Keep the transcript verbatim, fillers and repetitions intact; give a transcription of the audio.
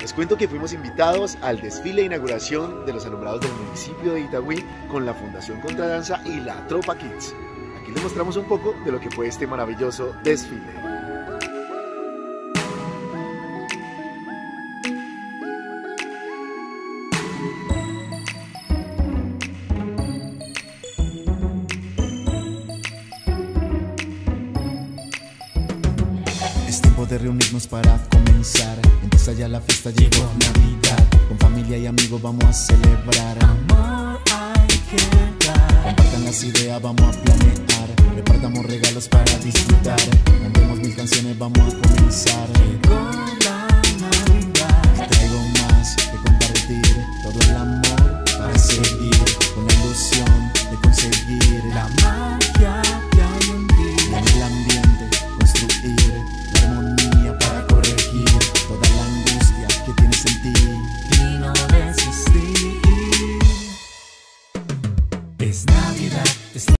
Les cuento que fuimos invitados al desfile de inauguración de los alumbrados del municipio de Itagüí con la Fundación Contradanza y la Tropa Kids. Aquí les mostramos un poco de lo que fue este maravilloso desfile. Es tiempo de reunirnos para comenzar. Empieza ya la fiesta, llegó Navidad. Con familia y amigos vamos a celebrar. Amor hay que dar. Compartan las ideas, vamos a planear. Repartamos regalos para disfrutar. Cantemos mil canciones, vamos a comenzar. Llegó la Navidad. Traigo más que compartir. Todo el amor para seguir. Con la ilusión de conseguir La magia que hay en ti. y en el ambiente construir la armonía para corregir toda la angustia que tienes en ti. Y no desistir. Es Navidad. Es